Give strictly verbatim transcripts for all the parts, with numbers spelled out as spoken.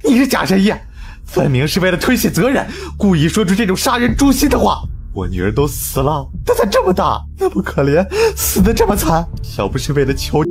你是假神医，分明是为了推卸责任，故意说出这种杀人诛心的话。我女儿都死了，她才这么大，那么可怜，死得这么惨，要不是为了求……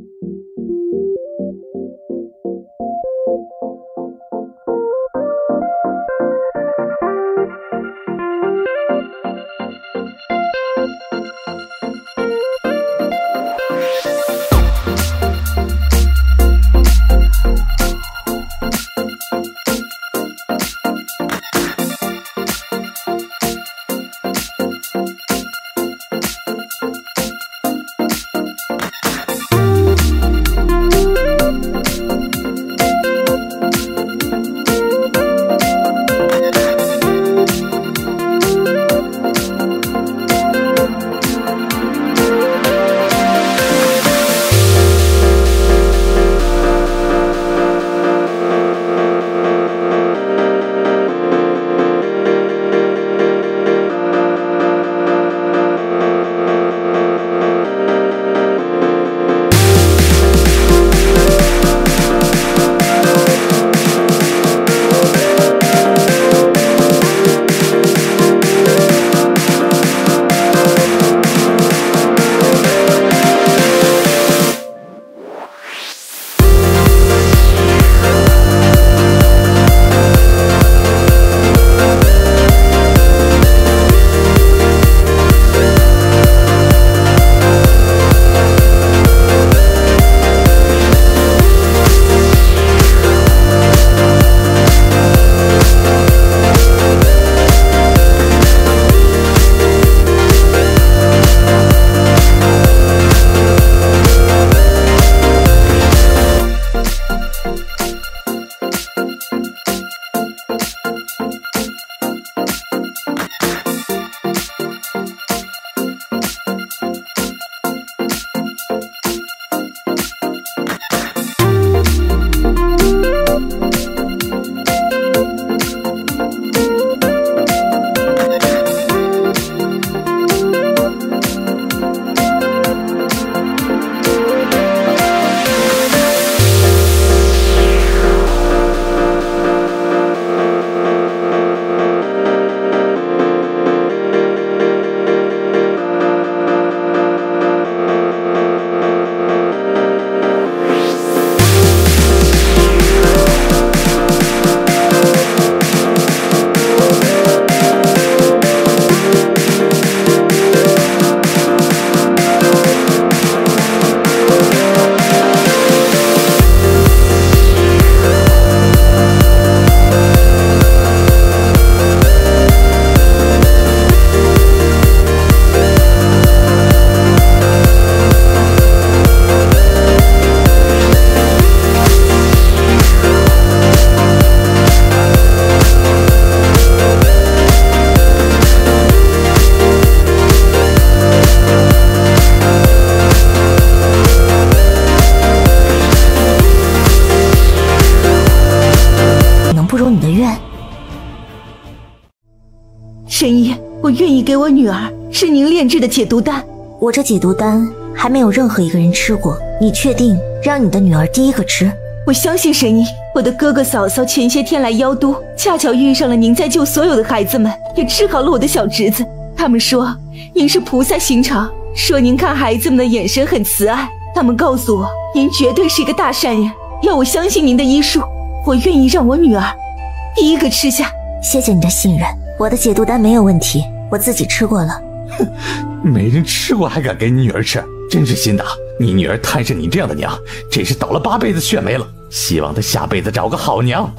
神医，我愿意给我女儿吃您炼制的解毒丹。 我这解毒丹还没有任何一个人吃过，你确定让你的女儿第一个吃？ 我相信神医，我的哥哥嫂嫂前些天来妖都，恰巧遇上了您在救所有的孩子们，也治好了我的小侄子。他们说您是菩萨心肠，说您看孩子们的眼神很慈爱，他们告诉我您绝对是一个大善人，要我相信您的医术，我愿意让我女儿第一个吃下。 谢谢你的信任，我的解毒丹没有问题，我自己吃过了。 哼，没人吃过还敢给你女儿吃，真是心大。你女儿摊上你这样的娘，真是倒了八辈子血霉了，希望她下辈子找个好娘。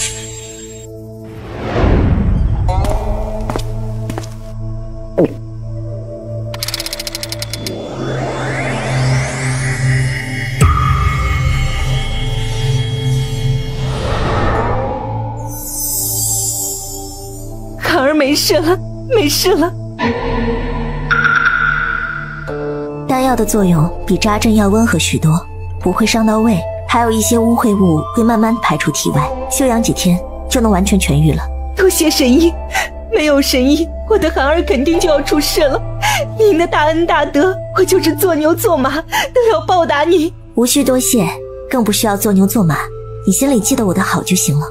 坎儿没事了，没事了。 丹药的作用比扎针要温和许多，不会伤到胃，还有一些污秽物会慢慢排出体外，休养几天就能完全痊愈了。 多谢神医，没有神医，我的涵儿肯定就要出事了。您的大恩大德，我就是做牛做马都要报答您。 无需多谢，更不需要做牛做马， 你心里记得我的好就行了。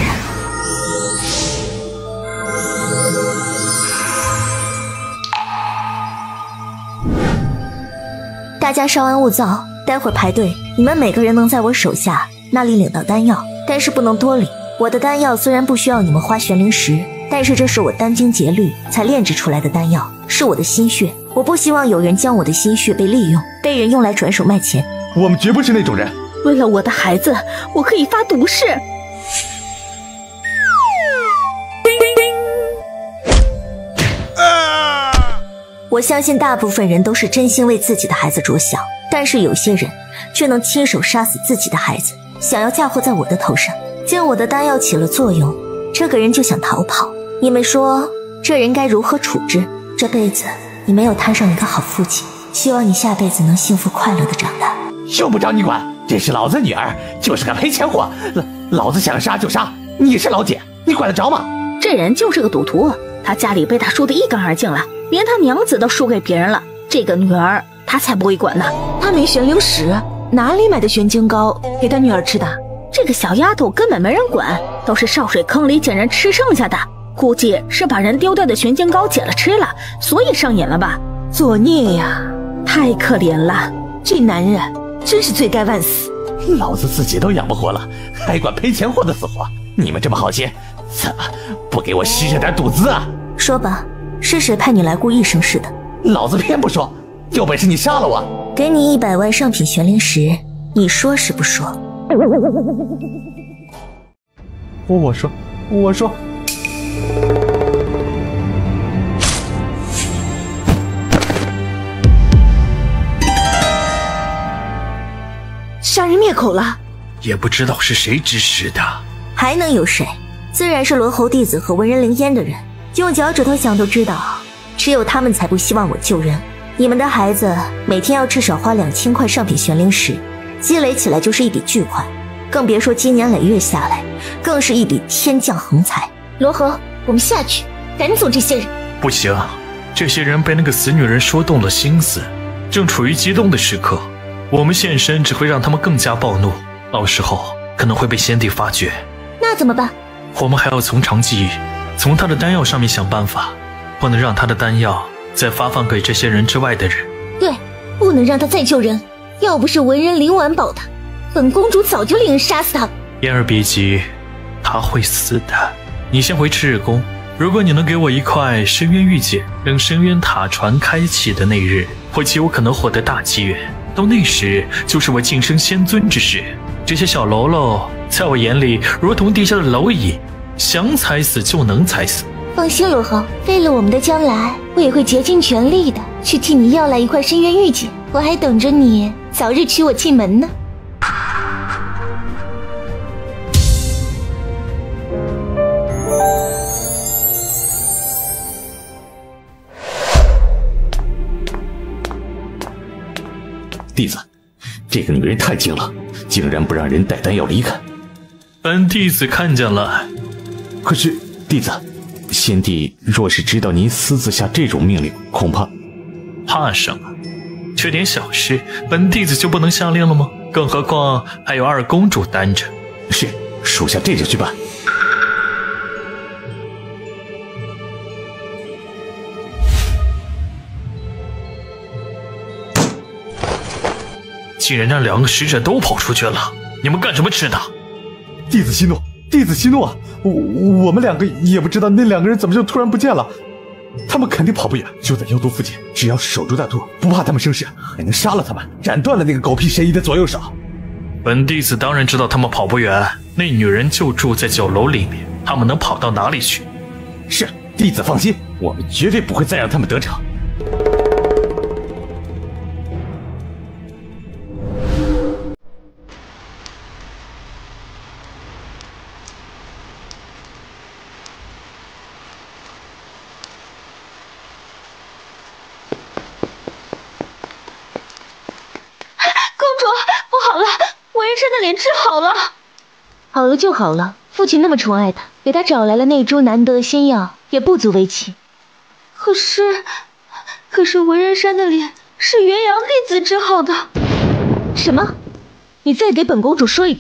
大家稍安勿躁，待会儿排队，你们每个人能在我手下那里领到丹药，但是不能多领。我的丹药虽然不需要你们花玄灵石，但是这是我殚精竭虑才炼制出来的丹药，是我的心血。我不希望有人将我的心血被利用，被人用来转手卖钱。 我们绝不是那种人。 为了我的孩子，我可以发毒誓。 我相信大部分人都是真心为自己的孩子着想，但是有些人却能亲手杀死自己的孩子，想要嫁祸在我的头上。见我的丹药起了作用，这个人就想逃跑。你们说这人该如何处置？这辈子你没有摊上一个好父亲，希望你下辈子能幸福快乐的长大。 用不着你管，这是老子女儿，就是个赔钱货，老老子想杀就杀。你是老姐，你管得着吗？ 这人就是个赌徒，他家里被他输得一干二净了，连他娘子都输给别人了，这个女儿他才不会管呢。他没玄灵石，哪里买的玄晶膏给他女儿吃的？这个小丫头根本没人管，都是少水坑里捡人吃剩下的，估计是把人丢掉的玄晶膏捡了吃了，所以上瘾了吧？作孽呀，太可怜了，这男人真是罪该万死。 老子自己都养不活了，还管赔钱货的死活？你们这么好心，怎么不给我施舍点赌资啊？ 说吧，是谁派你来雇一生事的？ 老子偏不说，有本事你杀了我！ 给你一百万上品玄灵石，你说是不说？ 我我说我说。 杀人灭口了， 也不知道是谁指使的。 还能有谁？自然是轮候弟子和文人灵烟的人。用脚趾头想都知道，只有他们才不希望我救人。你们的孩子每天要至少花两千块上品玄灵石，积累起来就是一笔巨款，更别说经年累月下来，更是一笔天降横财。 罗侯，我们下去赶走这些人。 不行，这些人被那个死女人说动了心思，正处于激动的时刻，我们现身只会让他们更加暴怒，到时候可能会被先帝发觉。 那怎么办？ 我们还要从长计议，从他的丹药上面想办法，不能让他的丹药再发放给这些人之外的人。 对，不能让他再救人，要不是文人灵丸保他，本公主早就令人杀死他。 嫣儿别急，他会死的。你先回赤日宫，如果你能给我一块深渊玉简，等深渊塔传开启的那日，我极有可能获得大机缘。到那时，就是我晋升仙尊之时。这些小喽啰在我眼里如同地下的蝼蚁，想踩死就能踩死。 放心，罗侯，为了我们的将来，我也会竭尽全力的去替你要来一块深渊玉简。我还等着你早日娶我进门呢。 弟子，这个女人太精了，竟然不让人带丹药离开。 本弟子看见了。 可是弟子，先帝若是知道您私自下这种命令，恐怕…… 怕什么？这点小事，本弟子就不能下令了吗？更何况还有二公主担着。 是，属下这就去办。 竟然让两个使者都跑出去了，你们干什么吃的？ 弟子息怒，弟子息怒啊！我我们两个也不知道那两个人怎么就突然不见了，他们肯定跑不远，就在妖都附近，只要守住大都，不怕他们生事，还能杀了他们，斩断了那个狗屁神医的左右手。 本弟子当然知道他们跑不远，那女人就住在酒楼里面，他们能跑到哪里去？ 是，弟子放心，我们绝对不会再让他们得逞。 脸治好了，好了就好了。父亲那么宠爱他，给他找来了那株难得的仙药，也不足为奇。可是，可是文人山的脸是元阳弟子治好的。什么？你再给本公主说一遍，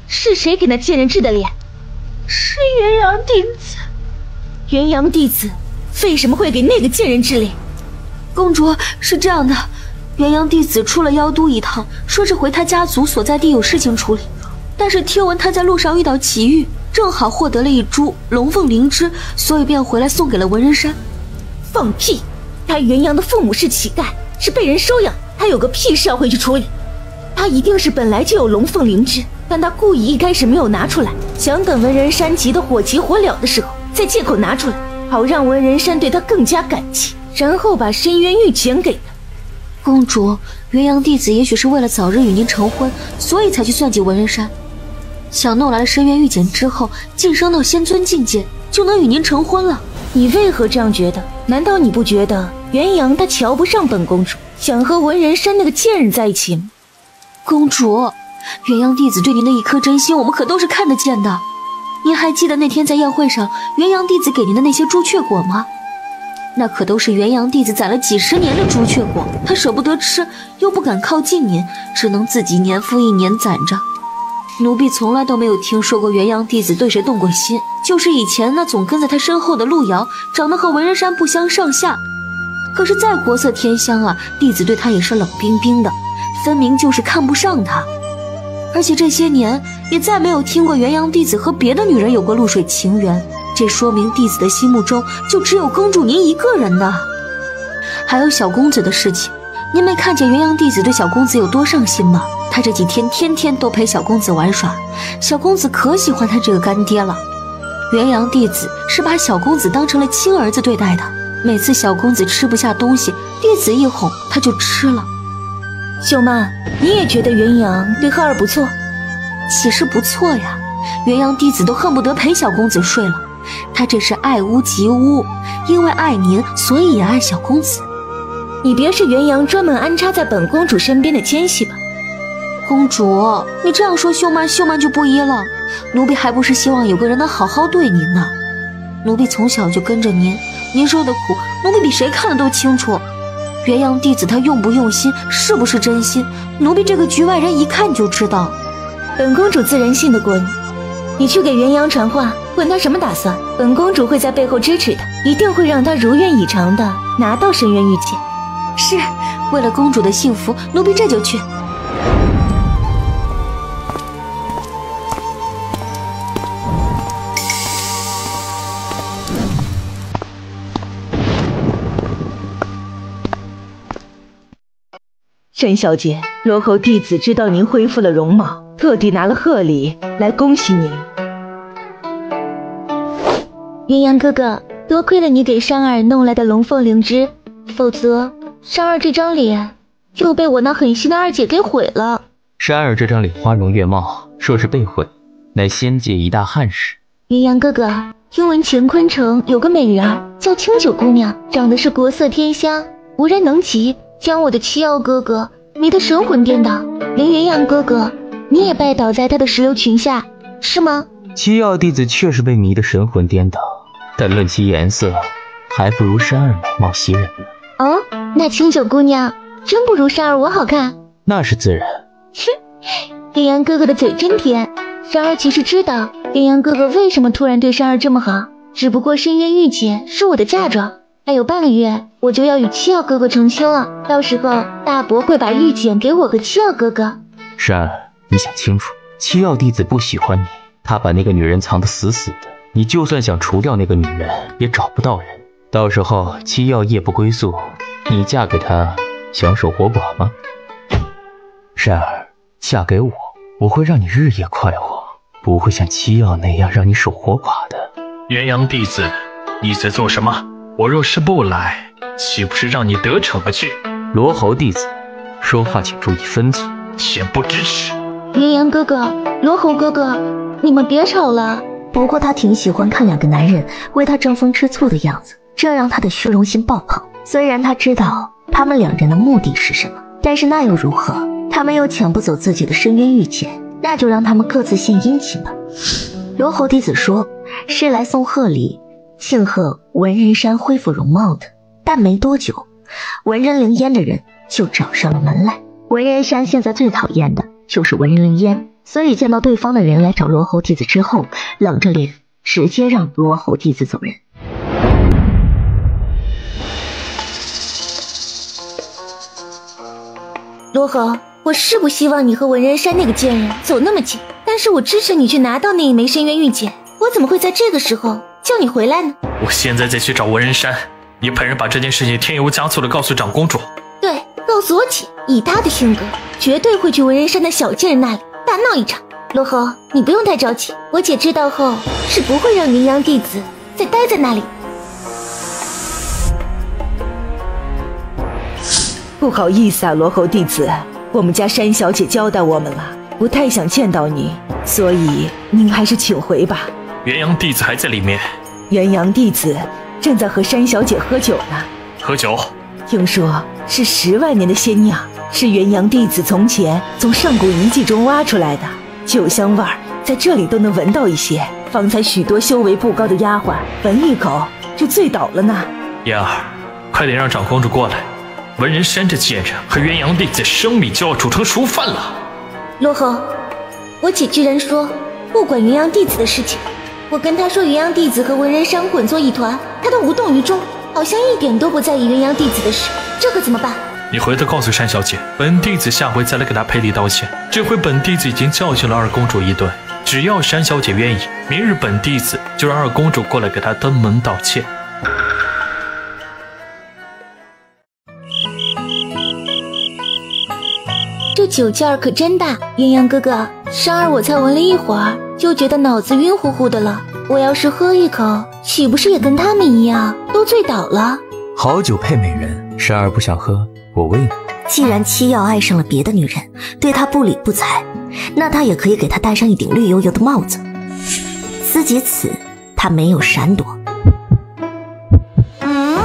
是谁给那贱人治的脸？ 是元阳弟子。 元阳弟子为什么会给那个贱人治脸？ 公主，是这样的，元阳弟子出了妖都一趟，说是回他家族所在地有事情处理，但是听闻他在路上遇到奇遇，正好获得了一株龙凤灵芝，所以便回来送给了文人山。 放屁！他元阳的父母是乞丐，是被人收养，他有个屁事要回去处理。他一定是本来就有龙凤灵芝，但他故意一开始没有拿出来，想等文人山急得火急火燎的时候再借口拿出来，好让文人山对他更加感激，然后把深渊玉简给他。 公主，元阳弟子也许是为了早日与您成婚，所以才去算计文人山，想弄来了深渊玉简之后晋升到仙尊境界，就能与您成婚了。 你为何这样觉得？难道你不觉得元阳他瞧不上本公主，想和文人山那个贱人在一起吗？ 公主，元阳弟子对您的一颗真心，我们可都是看得见的。您还记得那天在宴会上，元阳弟子给您的那些朱雀果吗？那可都是元阳弟子攒了几十年的朱雀果，他舍不得吃，又不敢靠近您，只能自己年复一年攒着。奴婢从来都没有听说过元阳弟子对谁动过心，就是以前那总跟在他身后的路遥，长得和文人山不相上下。可是再国色天香啊，弟子对他也是冷冰冰的，分明就是看不上他。而且这些年也再没有听过元阳弟子和别的女人有过露水情缘，这说明弟子的心目中就只有公主您一个人呢。还有小公子的事情，您没看见元阳弟子对小公子有多上心吗？他这几天天天都陪小公子玩耍，小公子可喜欢他这个干爹了。元阳弟子是把小公子当成了亲儿子对待的，每次小公子吃不下东西，弟子一哄他就吃了。 秀妈，你也觉得元阳对赫儿不错？ 岂是不错呀，元阳弟子都恨不得陪小公子睡了。他这是爱屋及乌，因为爱您，所以也爱小公子。 你别是元阳专门安插在本公主身边的奸细吧？ 公主，你这样说秀曼秀曼就不依了。奴婢还不是希望有个人能好好对您呢。奴婢从小就跟着您，您受的苦，奴婢比谁看得都清楚。元阳弟子他用不用心，是不是真心，奴婢这个局外人一看就知道。 本公主自然信得过你，你去给元阳传话，问他什么打算，本公主会在背后支持他，一定会让他如愿以偿的拿到深渊玉简。 是，为了公主的幸福，奴婢这就去。 沈小姐，罗侯弟子知道您恢复了容貌，特地拿了贺礼来恭喜您。 元阳哥哥，多亏了你给珊儿弄来的龙凤灵芝，否则珊儿这张脸就被我那狠心的二姐给毁了。 珊儿这张脸花容月貌，若是被毁，乃仙界一大憾事。 元阳哥哥，听闻乾坤城有个美人儿叫清酒姑娘，长得是国色天香，无人能及，将我的七曜哥哥迷得神魂颠倒，连元阳哥哥你也拜倒在他的石榴裙下，是吗？ 七曜弟子确实被迷得神魂颠倒，但论其颜色，还不如珊儿美貌袭人呢。 哦，那清酒姑娘真不如珊儿我好看？ 那是自然。 哼，元阳哥哥的嘴真甜。珊儿其实知道元阳哥哥为什么突然对珊儿这么好，只不过深渊玉简是我的嫁妆，还有半个月我就要与七曜哥哥成亲了，到时候大伯会把玉简给我和七曜哥哥。 珊儿，你想清楚，七曜弟子不喜欢你，他把那个女人藏得死死的，你就算想除掉那个女人也找不到人，到时候七曜夜不归宿，你嫁给他想守活寡吗？珊儿，嫁给我，我会让你日夜快活，不会像七曜那样让你守活寡的。 元阳弟子，你在做什么？我若是不来，岂不是让你得逞了去？ 罗侯弟子，说话请注意分寸， 恬不知耻。 元阳哥哥，罗侯哥哥，你们别吵了。 不过他挺喜欢看两个男人为他争风吃醋的样子，这让他的虚荣心爆棚。虽然他知道他们两人的目的是什么，但是那又如何？他们又抢不走自己的深渊玉简，那就让他们各自献殷勤吧。罗侯弟子说是来送贺礼，庆贺文人山恢复容貌的，但没多久，文人灵烟的人就找上了门来。文人山现在最讨厌的就是文人灵烟， 所以见到对方的人来找罗侯弟子之后，冷着脸直接让罗侯弟子走人。 罗侯，我是不希望你和文人山那个贱人走那么近，但是我支持你去拿到那一枚深渊玉简。我怎么会在这个时候叫你回来呢？ 我现在再去找文人山，也派人把这件事情添油加醋的告诉长公主。 对，告诉我姐，以她的性格，绝对会去文人山的小贱人那里大闹一场。罗侯，你不用太着急，我姐知道后是不会让云阳弟子再待在那里。 不好意思啊，罗侯弟子，我们家山小姐交代我们了，不太想见到你，所以您还是请回吧。 元阳弟子还在里面。 元阳弟子正在和山小姐喝酒呢。 喝酒？ 听说是十万年的仙酿，是元阳弟子从前从上古遗迹中挖出来的，酒香味儿在这里都能闻到一些，方才许多修为不高的丫鬟闻一口就醉倒了呢。 燕儿，快点让长公主过来，文人山这贱人和元阳弟子生米就要煮成熟饭了。 罗侯，我姐居然说不管元阳弟子的事情，我跟她说元阳弟子和文人山混作一团，她都无动于衷，好像一点都不在意元阳弟子的事，这可怎么办？ 你回头告诉山小姐，本弟子下回再来给她赔礼道歉。这回本弟子已经教训了二公主一顿，只要山小姐愿意，明日本弟子就让二公主过来给她登门道歉。 这酒劲儿可真大，鸳鸯哥哥，珊儿我才闻了一会儿，就觉得脑子晕乎乎的了。我要是喝一口，岂不是也跟他们一样都醉倒了？ 好酒配美人，珊儿不想喝，我喂你。 既然七曜爱上了别的女人，对他不理不睬，那他也可以给他戴上一顶绿油油的帽子。思及此，他没有闪躲。嗯。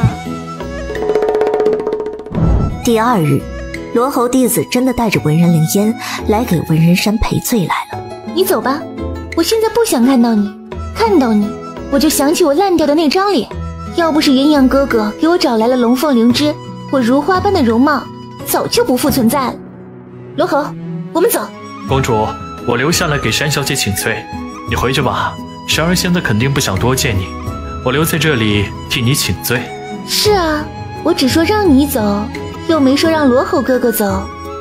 第二日，罗侯弟子真的带着文人灵烟来给文人山赔罪来了。 你走吧，我现在不想看到你，看到你我就想起我烂掉的那张脸。要不是元阳哥哥给我找来了龙凤灵芝，我如花般的容貌早就不复存在了。罗侯，我们走。 公主，我留下来给山小姐请罪，你回去吧。珊儿现在肯定不想多见你，我留在这里替你请罪。 是啊，我只说让你走，又没说让罗侯哥哥走。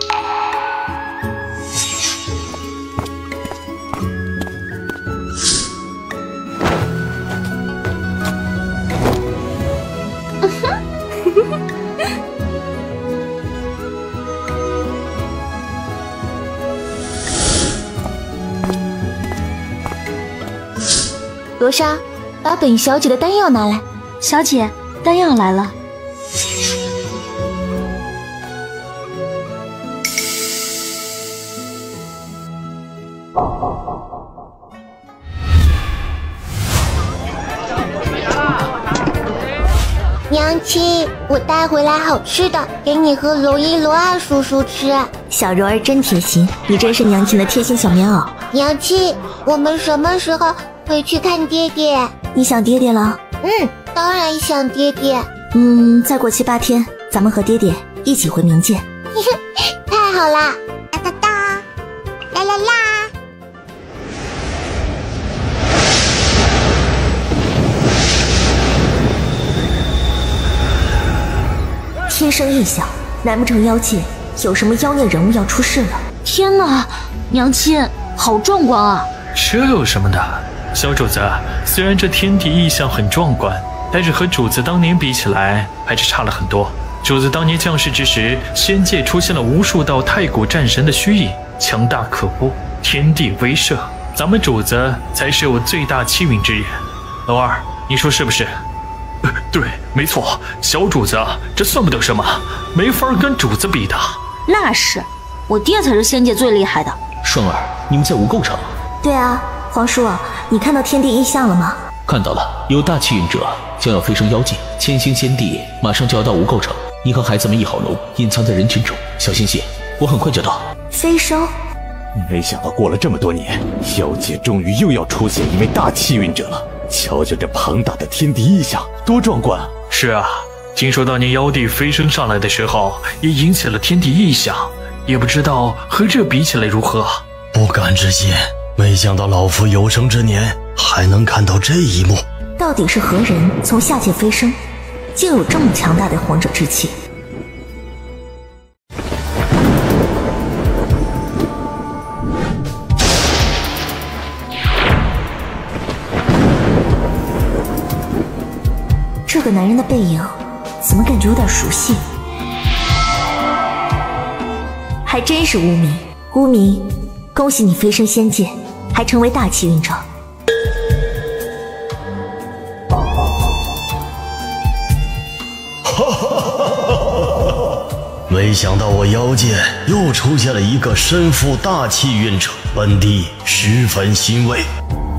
罗莎，把本小姐的丹药拿来。 小姐，丹药来了。 娘亲，我带回来好吃的，给你和罗一、罗二叔叔吃。 小柔儿真贴心，你真是娘亲的贴心小棉袄。 娘亲，我们什么时候回去看爹爹？ 你想爹爹了？ 嗯，当然想爹爹。 嗯，再过七八天，咱们和爹爹一起回冥界。 太好啦！哒哒哒，啦啦啦！ 天生异象，难不成妖界有什么妖孽人物要出世了？ 天哪，娘亲，好壮观啊！ 这有什么的？小主子，虽然这天地异象很壮观，但是和主子当年比起来，还是差了很多。主子当年降世之时，仙界出现了无数道太古战神的虚影，强大可怖，天地威慑。咱们主子才是有最大气运之人。老二，你说是不是？呃、对，没错，小主子啊，这算不得什么，没法跟主子比的。 那是，我爹才是仙界最厉害的。 双儿，你们在无垢城？ 对啊，皇叔，你看到天地异象了吗？ 看到了，有大气运者将要飞升妖界，千星仙帝马上就要到无垢城，你和孩子们一好龙隐藏在人群中，小心些，我很快就到。 飞升？ 没想到过了这么多年，妖界终于又要出现一位大气运者了。瞧瞧这庞大的天地异象，多壮观啊！ 是啊，听说当年妖帝飞升上来的时候，也引起了天地异象，也不知道和这比起来如何。 不敢置信，没想到老夫有生之年还能看到这一幕。 到底是何人从下界飞升，竟有这么强大的皇者之气？这个男人的背影，怎么感觉有点熟悉？还真是乌迷。乌迷，恭喜你飞升仙界，还成为大气运者。 没想到我妖界又出现了一个身负大气运者，本帝十分欣慰。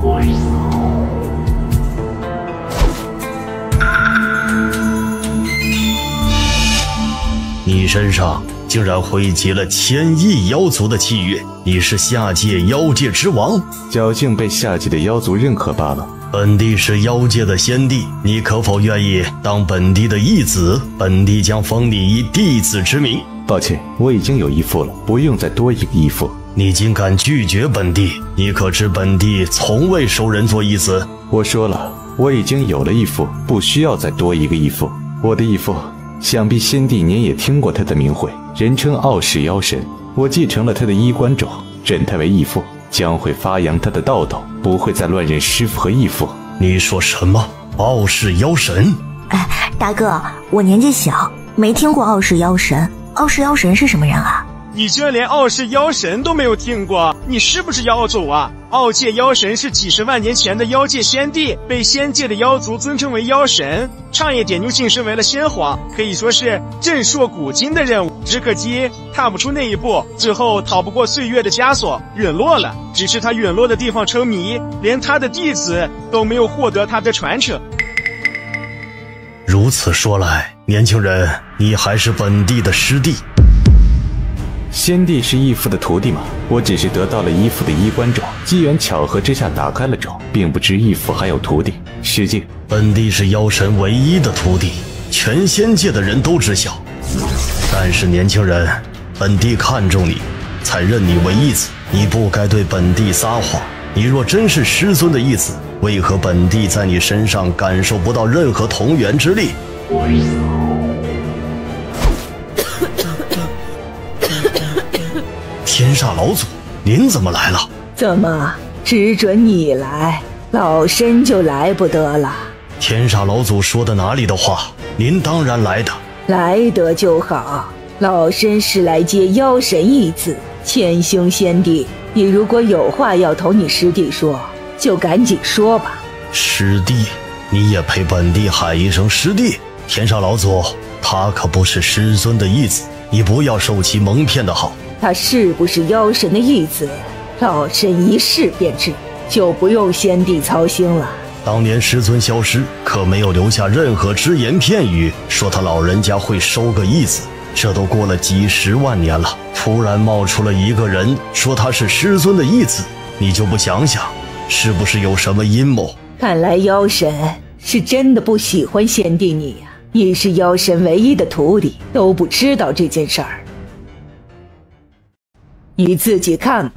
你身上竟然汇集了千亿妖族的气运，你是下界妖界之王， 侥幸被下界的妖族认可罢了。 本帝是妖界的先帝，你可否愿意当本帝的义子？本帝将封你以弟子之名。 抱歉，我已经有义父了，不用再多一个义父。 你竟敢拒绝本帝，你可知本帝从未收人做义子？ 我说了，我已经有了义父，不需要再多一个义父。我的义父，想必先帝您也听过他的名讳，人称傲视妖神。我继承了他的衣冠冢，认他为义父，将会发扬他的道道，不会再乱认师父和义父。 你说什么？傲视妖神？ 哎，大哥，我年纪小，没听过傲视妖神。傲视妖神是什么人啊？ 你居然连傲视妖神都没有听过，你是不是妖种啊？傲界妖神是几十万年前的妖界先帝，被仙界的妖族尊称为妖神，差一点就晋升为了先皇，可以说是震烁古今的任务。只可惜踏不出那一步，之后逃不过岁月的枷锁，陨落了。只是他陨落的地方成谜，连他的弟子都没有获得他的传承。 如此说来，年轻人，你还是本帝的师弟。 先帝是义父的徒弟吗？我只是得到了义父的衣冠冢，机缘巧合之下打开了冢，并不知义父还有徒弟。失敬。 本帝是妖神唯一的徒弟，全仙界的人都知晓。但是年轻人，本帝看中你，才认你为义子，你不该对本帝撒谎。你若真是师尊的义子，为何本帝在你身上感受不到任何同源之力？天煞老祖，您怎么来了？ 怎么只准你来，老身就来不得了？ 天煞老祖说的哪里的话？您当然来的。 来得就好，老身是来接妖神义子。千兄先帝，你如果有话要同你师弟说，就赶紧说吧。 师弟，你也配本帝喊一声师弟？天煞老祖，他可不是师尊的义子，你不要受其蒙骗的好。 他是不是妖神的义子，老身一试便知，就不用先帝操心了。 当年师尊消失，可没有留下任何只言片语，说他老人家会收个义子。这都过了几十万年了，突然冒出了一个人，说他是师尊的义子，你就不想想，是不是有什么阴谋？ 看来妖神是真的不喜欢先帝你呀、啊！你是妖神唯一的徒弟，都不知道这件事儿。你自己看，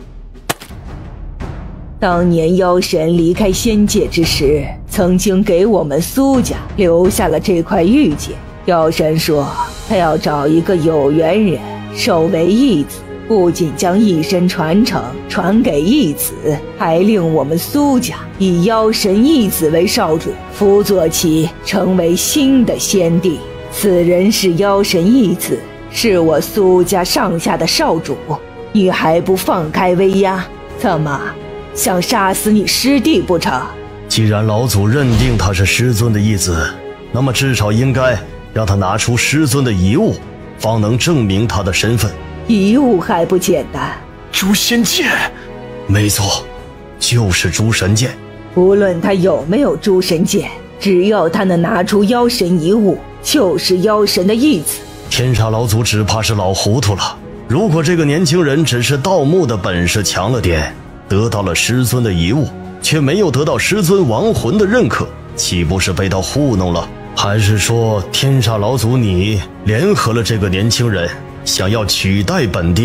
当年妖神离开仙界之时，曾经给我们苏家留下了这块玉简。妖神说他要找一个有缘人收为义子，不仅将一身传承传给义子，还令我们苏家以妖神义子为少主，辅佐其成为新的先帝。此人是妖神义子，是我苏家上下的少主，你还不放开威压？怎么想杀死你师弟不成？ 既然老祖认定他是师尊的义子，那么至少应该让他拿出师尊的遗物，方能证明他的身份。 遗物还不简单？ 诛仙剑？没错，就是诛神剑。 无论他有没有诛神剑，只要他能拿出妖神遗物，就是妖神的义子。 天煞老祖只怕是老糊涂了。如果这个年轻人只是盗墓的本事强了点，得到了师尊的遗物，却没有得到师尊亡魂的认可，岂不是被他糊弄了？还是说天煞老祖你联合了这个年轻人，想要取代本帝，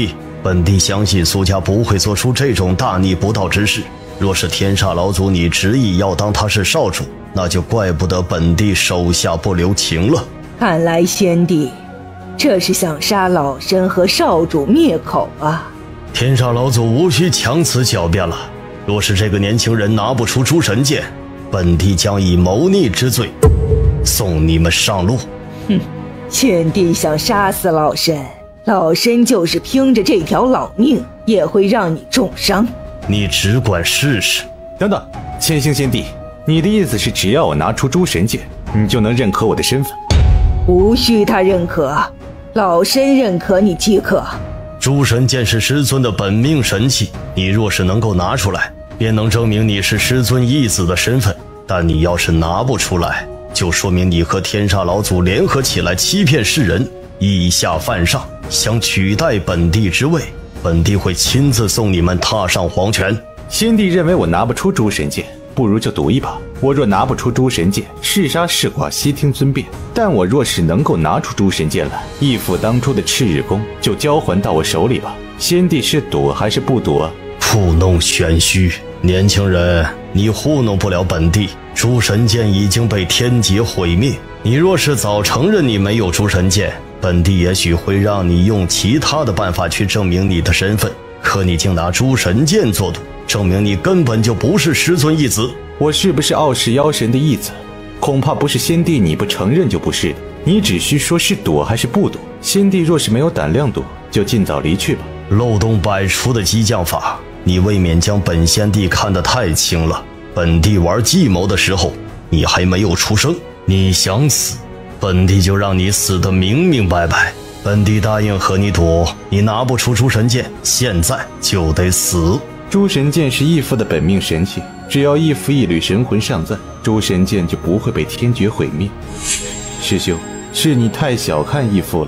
本帝相信苏家不会做出这种大逆不道之事。若是天煞老祖你执意要当他是少主，那就怪不得本帝手下不留情了。 看来先帝这是想杀老身和少主灭口啊！ 天煞老祖无需强词狡辩了。若是这个年轻人拿不出诸神剑，本帝将以谋逆之罪送你们上路。 哼，先帝想杀死老身，老身就是拼着这条老命也会让你重伤。 你只管试试。 等等，千星先帝，你的意思是只要我拿出诸神剑，你就能认可我的身份？ 无需他认可，老身认可你即可。 诸神剑是师尊的本命神器，你若是能够拿出来，便能证明你是师尊义子的身份。但你要是拿不出来，就说明你和天煞老祖联合起来欺骗世人，以下犯上，想取代本帝之位。本帝会亲自送你们踏上黄泉。 先帝认为我拿不出诸神剑，不如就赌一把。我若拿不出诸神剑，是杀是剐悉听尊便。但我若是能够拿出诸神剑来，义父当初的赤日宫就交还到我手里吧。先帝是赌还是不赌啊？ 故弄玄虚，年轻人，你糊弄不了本帝。诸神剑已经被天劫毁灭，你若是早承认你没有诸神剑，本帝也许会让你用其他的办法去证明你的身份。可你竟拿诸神剑做赌，证明你根本就不是师尊义子。 我是不是傲视妖神的义子？恐怕不是先帝你不承认就不是的。你只需说是赌还是不赌。先帝若是没有胆量赌，就尽早离去吧。 漏洞百出的激将法，你未免将本先帝看得太轻了。本帝玩计谋的时候，你还没有出生。你想死，本帝就让你死得明明白白。本帝答应和你赌，你拿不出诸神剑，现在就得死。 诸神剑是义父的本命神器，只要义父一缕神魂尚在，诸神剑就不会被天劫毁灭。师兄，是你太小看义父了。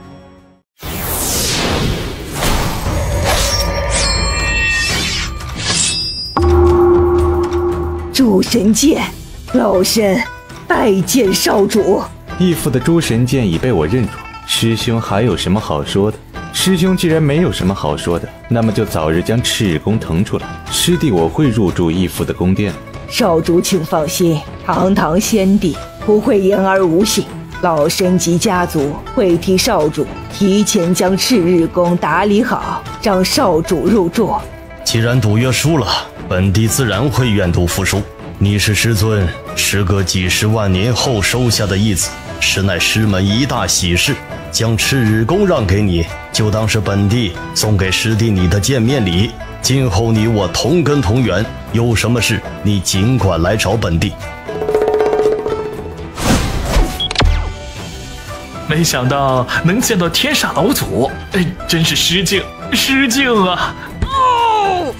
诸神剑，老身拜见少主。 义父的诸神剑已被我认出，师兄还有什么好说的？师兄既然没有什么好说的，那么就早日将赤日宫腾出来。师弟我会入住义父的宫殿。 少主请放心，堂堂先帝不会言而无信。老身及家族会替少主提前将赤日宫打理好，让少主入住。 既然赌约输了，本帝自然会愿赌服输。你是师尊时隔几十万年后收下的义子，实乃师门一大喜事。将赤日宫让给你，就当是本帝送给师弟你的见面礼。今后你我同根同源，有什么事你尽管来找本帝。 没想到能见到天煞老祖，哎，真是失敬失敬啊！哦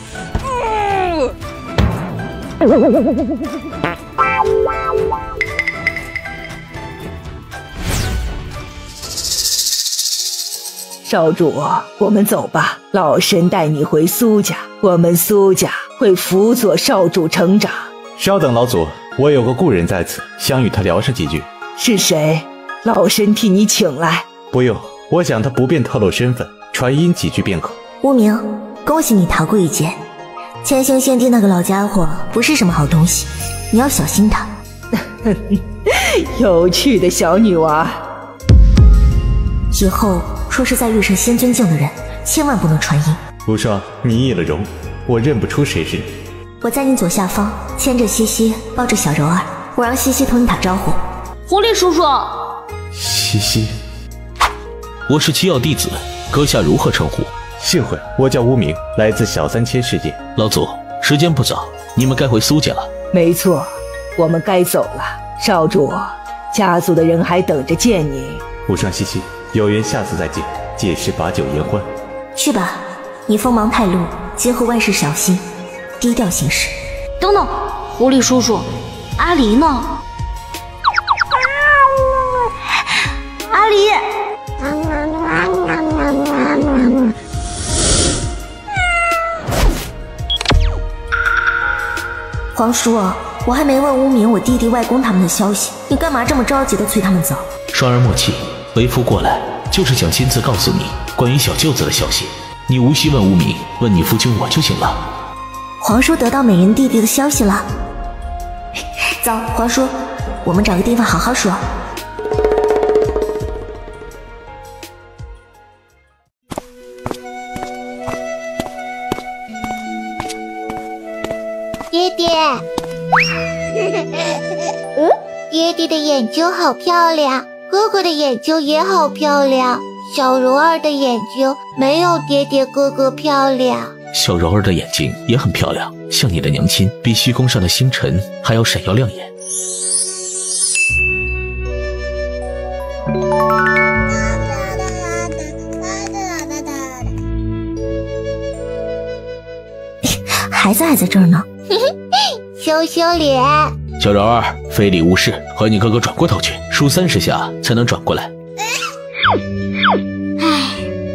少主，我们走吧。老身带你回苏家，我们苏家会辅佐少主成长。 稍等，老祖，我有个故人在此，想与他聊上几句。 是谁？老身替你请来。 不用，我想他不便透露身份，传音几句便可。 无名，恭喜你逃过一劫。千星先帝那个老家伙不是什么好东西，你要小心他。 有趣的小女娃。 以后若是再遇上仙尊境的人，千万不能传音。 无双，你易了容，我认不出谁是你。 我在你左下方牵着西西，抱着小柔儿，我让西西同你打招呼。 狐狸叔叔。 西西， 我是七曜弟子，阁下如何称呼？ 幸会，我叫无名，来自小三千世界。 老祖，时间不早，你们该回苏家了。 没错，我们该走了。少主，家族的人还等着见你。 无双西西，有缘下次再见，届时把酒言欢。 去吧，你锋芒太露，今后万事小心，低调行事。 等等，狐狸叔叔，阿离呢？阿离， 皇叔，我还没问乌明我弟弟外公他们的消息，你干嘛这么着急的催他们走？ 双儿莫气，为夫过来就是想亲自告诉你关于小舅子的消息。 你无需问无名，问你父亲我就行了。 皇叔得到美人弟弟的消息了。走，皇叔，我们找个地方好好说。 爹爹，嗯，爹爹的眼睛好漂亮，哥哥的眼睛也好漂亮，小柔儿的眼睛没有爹爹哥哥漂亮。 小柔儿的眼睛也很漂亮，像你的娘亲，比虚空上的星辰还要闪耀亮眼。 孩子还在这儿呢。 羞羞脸。 小柔儿，非礼勿视，和你哥哥转过头去，数三十下才能转过来。 唉。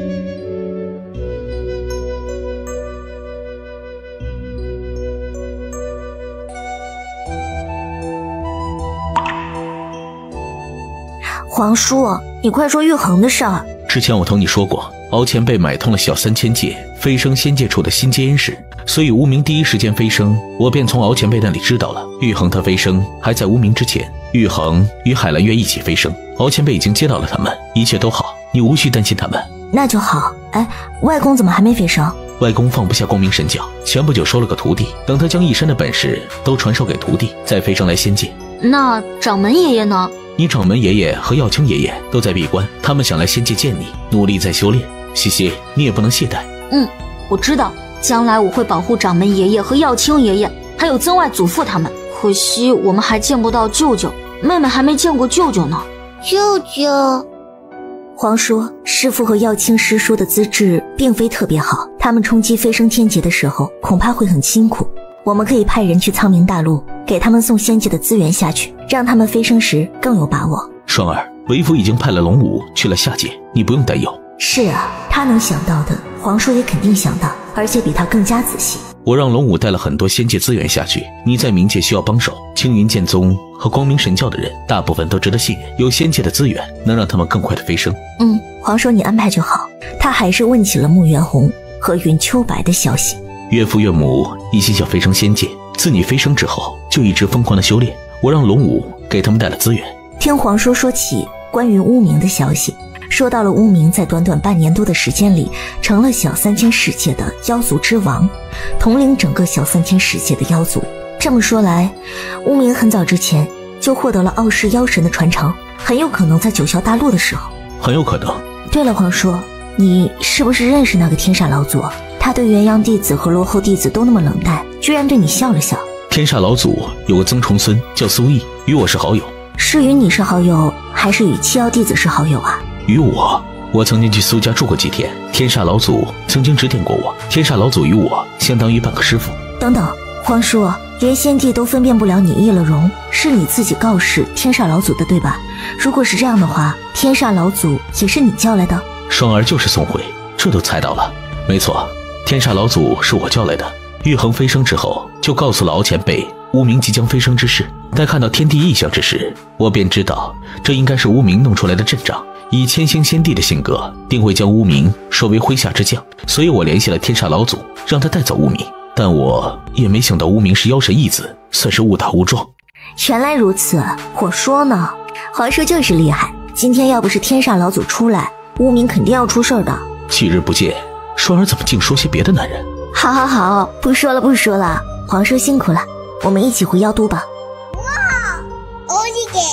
皇叔，你快说玉衡的事儿。 之前我同你说过，敖前辈买通了小三千界飞升仙界处的新接引使，所以无名第一时间飞升，我便从敖前辈那里知道了玉衡他飞升还在无名之前。玉衡与海兰月一起飞升，敖前辈已经接到了他们，一切都好，你无需担心他们。 那就好。哎，外公怎么还没飞升？ 外公放不下光明神教，前不久收了个徒弟，等他将一身的本事都传授给徒弟，再飞升来仙界。 那掌门爷爷呢？ 你掌门爷爷和耀清爷爷都在闭关，他们想来仙界见你，努力在修炼。西西，你也不能懈怠。 嗯，我知道，将来我会保护掌门爷爷和耀清爷爷，还有曾外祖父他们。可惜我们还见不到舅舅，妹妹还没见过舅舅呢。 舅舅， 皇叔，师父和耀清师叔的资质并非特别好，他们冲击飞升天劫的时候恐怕会很辛苦。我们可以派人去苍冥大陆，给他们送仙界的资源下去，让他们飞升时更有把握。 双儿，为父已经派了龙武去了下界，你不用担忧。 是啊，他能想到的，皇叔也肯定想到，而且比他更加仔细。 我让龙武带了很多仙界资源下去，你在冥界需要帮手，青云剑宗和光明神教的人大部分都值得信任，有仙界的资源能让他们更快的飞升。 嗯，皇叔你安排就好。他还是问起了穆元红和云秋白的消息。 岳父岳母一心想飞升仙界，自你飞升之后就一直疯狂的修炼，我让龙武给他们带了资源。 听皇叔说起关于乌明的消息，说到了乌明在短短半年多的时间里成了小三千世界的妖族之王，统领整个小三千世界的妖族。这么说来，乌明很早之前就获得了傲视妖神的传承，很有可能在九霄大陆的时候。 很有可能。 对了，皇叔，你是不是认识那个天煞老祖？他对元阳弟子和罗后弟子都那么冷淡，居然对你笑了笑。 天煞老祖有个曾重孙叫苏毅，与我是好友。 是与你是好友，还是与七妖弟子是好友啊？ 与我，我曾经去苏家住过几天，天煞老祖曾经指点过我，天煞老祖与我相当于半个师傅。 等等，皇叔，连先帝都分辨不了你易了容，是你自己告示天煞老祖的对吧？如果是这样的话，天煞老祖也是你叫来的？ 双儿就是宋慧，这都猜到了。没错，天煞老祖是我叫来的。玉衡飞升之后，就告诉了敖前辈乌明即将飞升之事。待看到天地异象之时，我便知道这应该是乌明弄出来的阵仗。以千星仙帝的性格，定会将乌明收为麾下之将，所以我联系了天煞老祖，让他带走乌明。但我也没想到乌明是妖神义子，算是误打误撞。 原来如此，我说呢，皇叔就是厉害。今天要不是天煞老祖出来，乌明肯定要出事儿的。 几日不见，双儿怎么净说些别的男人？ 好好好，不说了不说了，皇叔辛苦了，我们一起回妖都吧。 哇，欧弟姐。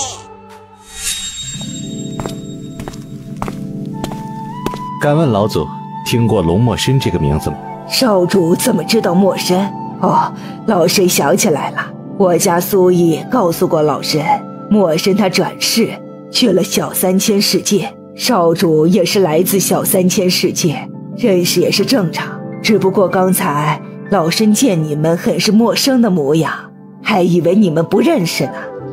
敢问老祖，听过龙墨深这个名字吗？ 少主怎么知道墨深？哦，老身想起来了，我家苏毅告诉过老身，墨深他转世去了小三千世界，少主也是来自小三千世界，认识也是正常。只不过刚才老身见你们很是陌生的模样，还以为你们不认识呢。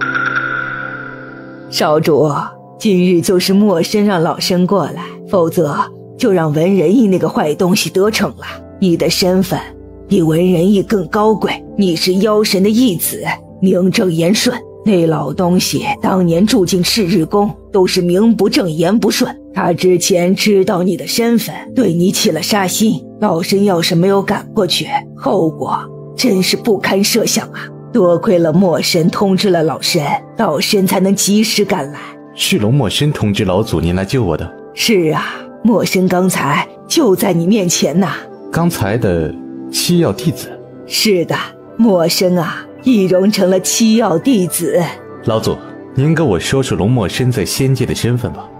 少主，今日就是墨深让老身过来，否则就让文仁义那个坏东西得逞了。你的身份比文仁义更高贵，你是妖神的义子，名正言顺， 那老东西当年住进赤日宫，都是名不正言不顺。他之前知道你的身份，对你起了杀心。老身要是没有赶过去，后果真是不堪设想啊！多亏了墨神通知了老身，老身才能及时赶来。 是龙墨神通知老祖您来救我的？ 是啊，墨神刚才就在你面前呐。 刚才的七曜弟子？ 是的，墨神啊，易容成了七曜弟子。 老祖，您跟我说说龙墨神在仙界的身份吧。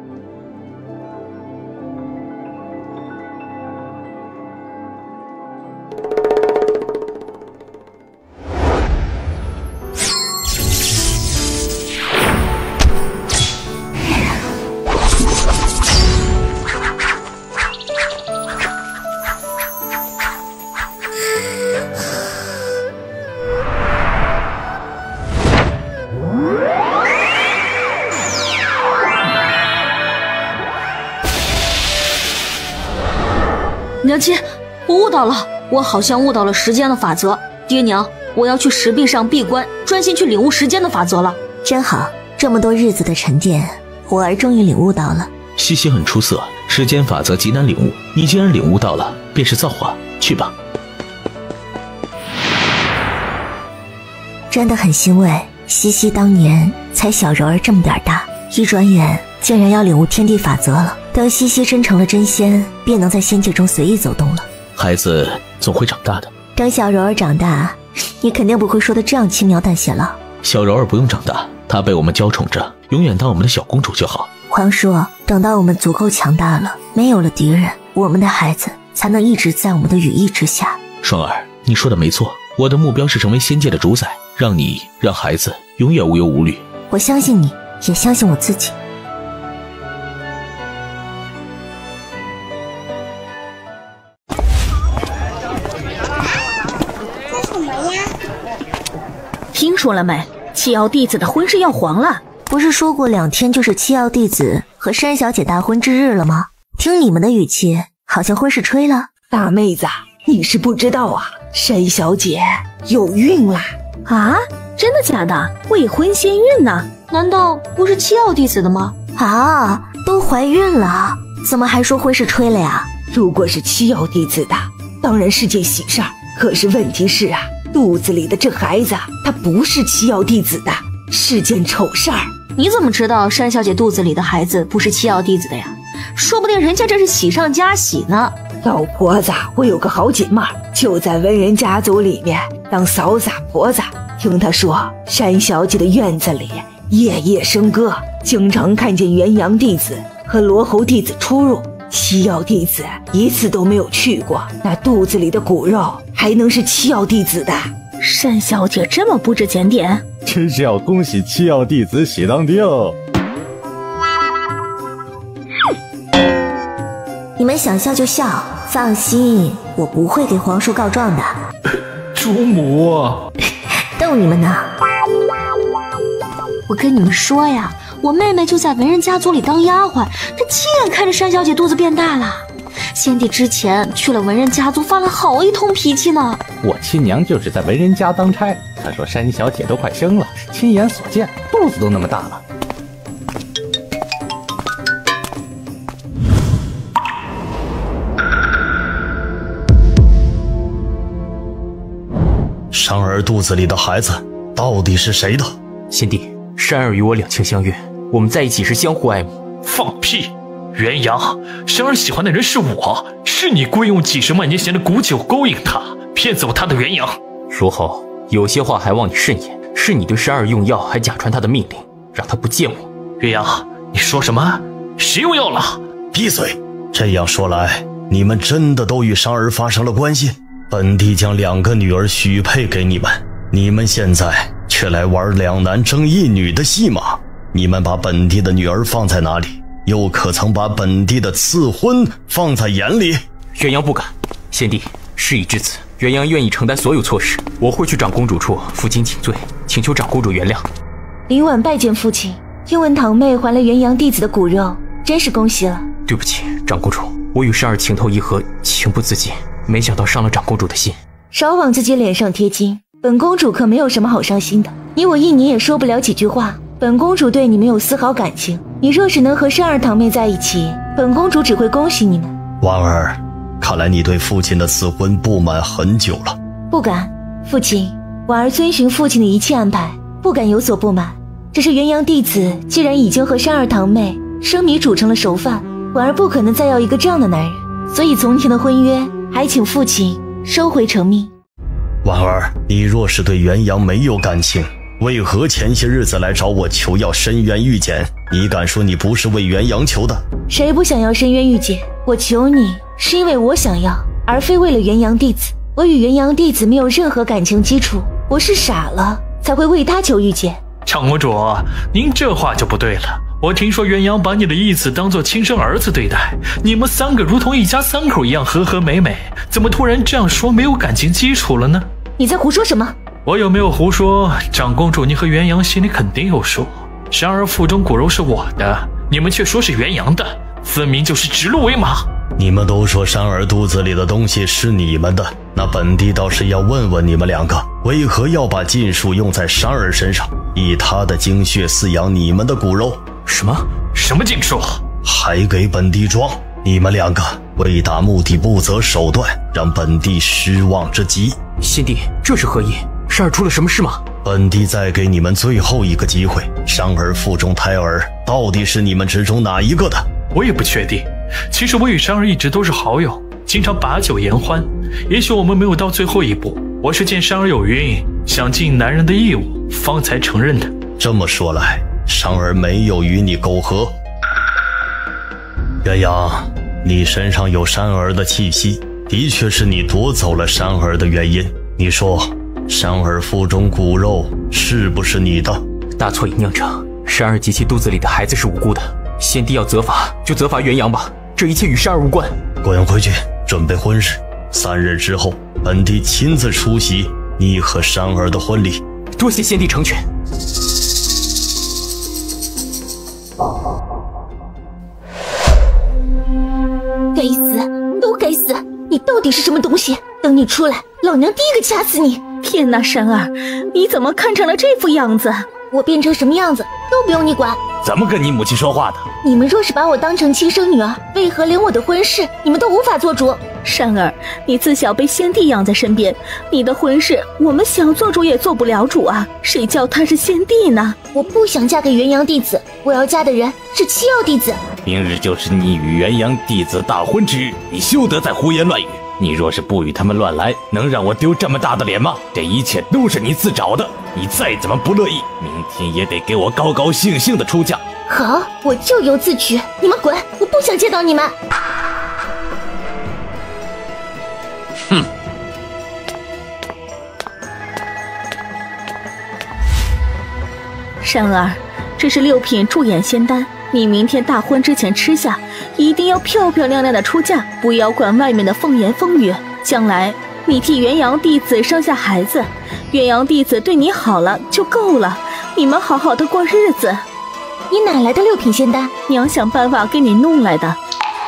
娘亲，我悟到了，我好像悟到了时间的法则。爹娘，我要去石壁上闭关，专心去领悟时间的法则了。 真好，这么多日子的沉淀，我儿终于领悟到了。 西西很出色，时间法则极难领悟，你既然领悟到了，便是造化。去吧。 真的很欣慰，西西当年才小柔儿这么点大，一转眼竟然要领悟天地法则了。等西西真成了真仙，便能在仙界中随意走动了。 孩子总会长大的。 等小柔儿长大，你肯定不会说的这样轻描淡写了。 小柔儿不用长大，她被我们娇宠着，永远当我们的小公主就好。 皇叔，等到我们足够强大了，没有了敌人，我们的孩子才能一直在我们的羽翼之下。 双儿，你说的没错，我的目标是成为仙界的主宰，让你让孩子永远无忧无虑。 我相信你，也相信我自己。 听说了没？七曜弟子的婚事要黄了。 不是说过两天就是七曜弟子和山小姐大婚之日了吗？听你们的语气，好像婚事吹了。 大妹子，你是不知道啊，山小姐有孕了。 啊？真的假的？未婚先孕呢？ 难道不是七曜弟子的吗？ 啊，都怀孕了，怎么还说婚事吹了呀？ 如果是七曜弟子的，当然是件喜事儿。可是问题是啊，肚子里的这孩子，他不是七曜弟子的，是件丑事儿。 你怎么知道山小姐肚子里的孩子不是七曜弟子的呀？说不定人家这是喜上加喜呢。 老婆子，我有个好姐妹，就在文人家族里面当扫洒婆子。听她说，山小姐的院子里夜夜笙歌，经常看见元阳弟子和罗侯弟子出入，七曜弟子一次都没有去过。那肚子里的骨肉还能是七曜弟子的？ 单小姐这么不知检点， 真是要恭喜七曜弟子喜当爹哦！ 你们想笑就笑，放心，我不会给皇叔告状的。 主母， 逗你们呢。 我跟你们说呀，我妹妹就在文人家族里当丫鬟，这亲眼看着山小姐肚子变大了。先帝之前去了文人家族，发了好一通脾气呢。 我亲娘就是在文人家当差，她说山小姐都快生了，亲眼所见，肚子都那么大了。 珊儿肚子里的孩子到底是谁的？ 先帝，珊儿与我两情相悦，我们在一起是相互爱慕。 放屁！元阳，珊儿喜欢的人是我，是你故意用几十万年前的古酒勾引她，骗走她的元阳。 如侯，有些话还望你慎言，是你对珊儿用药，还假传她的命令，让她不见我。 元阳，你说什么？谁用药了？ 闭嘴！这样说来，你们真的都与珊儿发生了关系？本帝将两个女儿许配给你们，你们现在却来玩两男争一女的戏码。你们把本帝的女儿放在哪里？又可曾把本帝的赐婚放在眼里？ 元阳不敢。先帝，事已至此，元阳愿意承担所有错事，我会去长公主处负荆请罪，请求长公主原谅。 林婉拜见父亲，听闻堂妹还了元阳弟子的骨肉，真是恭喜了。 对不起，长公主，我与珊儿情投意合，情不自禁，没想到伤了长公主的心。 少往自己脸上贴金， 本公主可没有什么好伤心的。你我一年也说不了几句话，本公主对你没有丝毫感情。你若是能和珊儿堂妹在一起，本公主只会恭喜你们。 婉儿，看来你对父亲的赐婚不满很久了。 不敢，父亲，婉儿遵循父亲的一切安排，不敢有所不满。只是元阳弟子既然已经和珊儿堂妹生米煮成了熟饭，婉儿不可能再要一个这样的男人，所以从前的婚约还请父亲收回成命。 婉儿，你若是对元阳没有感情，为何前些日子来找我求要深渊玉简？你敢说你不是为元阳求的？ 谁不想要深渊玉简？我求你是因为我想要，而非为了元阳弟子。我与元阳弟子没有任何感情基础，我是傻了才会为他求玉简。 长公主，您这话就不对了。我听说元阳把你的义子当作亲生儿子对待，你们三个如同一家三口一样和和美美，怎么突然这样说没有感情基础了呢？ 你在胡说什么？ 我有没有胡说？长公主，你和元阳心里肯定有数。然而腹中骨肉是我的，你们却说是元阳的，分明就是指鹿为马。 你们都说珊儿肚子里的东西是你们的，那本帝倒是要问问你们两个，为何要把禁术用在珊儿身上，以她的精血饲养你们的骨肉？ 什么？什么禁术？ 还给本帝装！你们两个为达目的不择手段，让本帝失望之极。 先帝，这是何意？珊儿出了什么事吗？ 本帝再给你们最后一个机会，珊儿腹中胎儿到底是你们之中哪一个的？ 我也不确定。其实我与珊儿一直都是好友，经常把酒言欢。也许我们没有到最后一步，我是见珊儿有孕，想尽男人的义务，方才承认的。 这么说来，珊儿没有与你苟合。元阳，你身上有珊儿的气息，的确是你夺走了珊儿的原因。你说，珊儿腹中骨肉是不是你的？ 大错已酿成，珊儿及其肚子里的孩子是无辜的。先帝要责罚，就责罚元阳吧，这一切与珊儿无关。 滚回去，准备婚事。三日之后，本帝亲自出席你和珊儿的婚礼。 多谢先帝成全。 该死，都该死！你到底是什么东西？等你出来，老娘第一个掐死你！ 天哪，珊儿，你怎么看成了这副样子？ 我变成什么样子都不用你管。 怎么跟你母亲说话的？ 你们若是把我当成亲生女儿，为何连我的婚事你们都无法做主？ 珊儿，你自小被先帝养在身边，你的婚事我们想做主也做不了主啊！谁叫他是先帝呢？ 我不想嫁给元阳弟子，我要嫁的人是七曜弟子。 明日就是你与元阳弟子大婚之日，你休得再胡言乱语。你若是不与他们乱来，能让我丢这么大的脸吗？这一切都是你自找的，你再怎么不乐意，明天也得给我高高兴兴的出嫁。 好，我咎由自取，你们滚！我不想见到你们。 哼！ 珊儿，这是六品驻眼仙丹，你明天大婚之前吃下，一定要漂漂亮亮的出嫁，不要管外面的风言风语。将来你替元阳弟子生下孩子，元阳弟子对你好了就够了，你们好好的过日子。 你哪来的六品仙丹？ 娘想办法给你弄来的。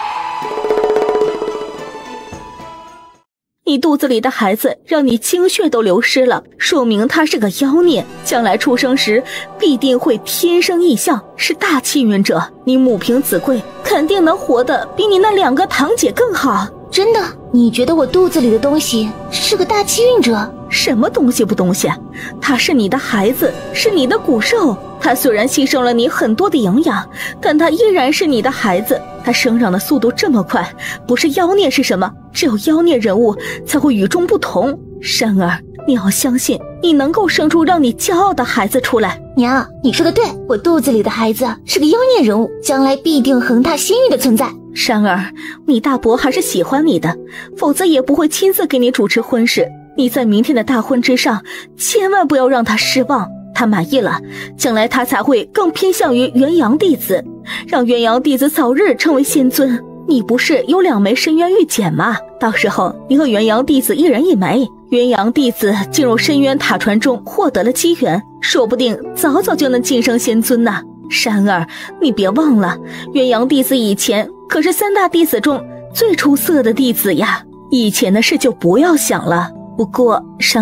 你肚子里的孩子让你精血都流失了，说明他是个妖孽，将来出生时必定会天生异象，是大气运者。你母凭子贵，肯定能活得比你那两个堂姐更好。 真的？你觉得我肚子里的东西是个大气运者？ 什么东西不东西？他是你的孩子，是你的骨肉。他虽然牺牲了你很多的营养，但他依然是你的孩子。他生长的速度这么快，不是妖孽是什么？只有妖孽人物才会与众不同。珊儿，你要相信，你能够生出让你骄傲的孩子出来。 娘，你说的对，我肚子里的孩子是个妖孽人物，将来必定横踏仙域的存在。 珊儿，你大伯还是喜欢你的，否则也不会亲自给你主持婚事。你在明天的大婚之上，千万不要让他失望。他满意了，将来他才会更偏向于元阳弟子，让元阳弟子早日成为仙尊。你不是有两枚深渊玉简吗？到时候你和元阳弟子一人一枚，元阳弟子进入深渊塔传中获得了机缘，说不定早早就能晋升仙尊呢。珊儿，你别忘了，元阳弟子以前可是三大弟子中最出色的弟子呀，以前的事就不要想了。不过珊儿，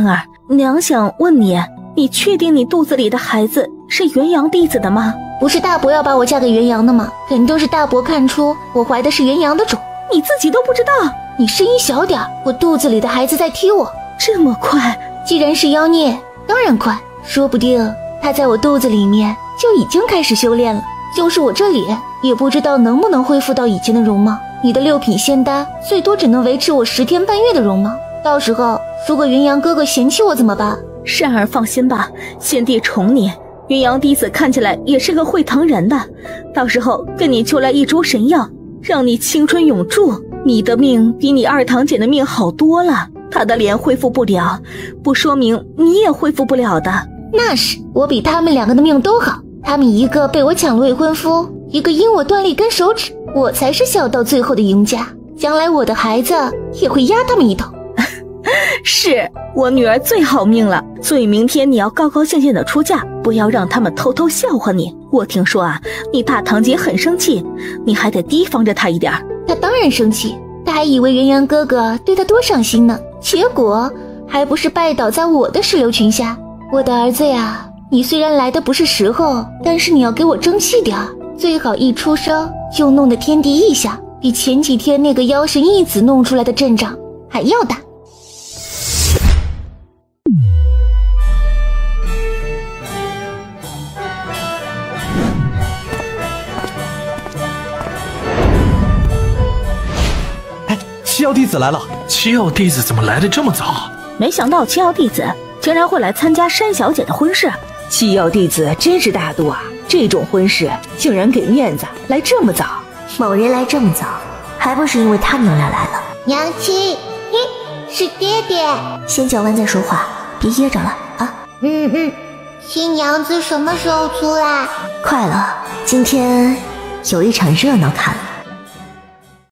娘想问你，你确定你肚子里的孩子是元阳弟子的吗？ 不是大伯要把我嫁给元阳的吗？肯定是大伯看出我怀的是元阳的种， 你自己都不知道？ 你声音小点，我肚子里的孩子在踢我。 这么快？ 既然是妖孽，当然快，说不定他在我肚子里面就已经开始修炼了。就是我这脸，也不知道能不能恢复到以前的容貌。你的六品仙丹最多只能维持我十天半月的容貌，到时候如果元阳哥哥嫌弃我怎么办？ 善儿放心吧，先帝宠你。元阳弟子看起来也是个会疼人的，到时候跟你求来一株神药，让你青春永驻。你的命比你二堂姐的命好多了，她的脸恢复不了，不说明你也恢复不了的。 那是，我比他们两个的命都好，他们一个被我抢了未婚夫，一个因我断了一根手指，我才是笑到最后的赢家。将来我的孩子也会压他们一头。 是，我女儿最好命了，所以明天你要高高兴兴的出嫁，不要让他们偷偷笑话你。我听说啊，你大堂姐很生气，你还得提防着她一点。 她当然生气，她还以为元阳哥哥对她多上心呢，结果还不是拜倒在我的石榴裙下。我的儿子呀，你虽然来的不是时候，但是你要给我争气点，最好一出生就弄得天地异象，比前几天那个妖神一子弄出来的阵仗还要大。 七曜弟子来了。 七曜弟子怎么来的这么早？ 没想到七曜弟子竟然会来参加山小姐的婚事。 七曜弟子真是大度啊，这种婚事竟然给面子，来这么早。 某人来这么早，还不是因为他娘俩来了。 娘亲，嘿，是爹爹。 先叫完再说话，别噎着了啊。 嗯嗯，新娘子什么时候出来？ 快了，今天有一场热闹看了。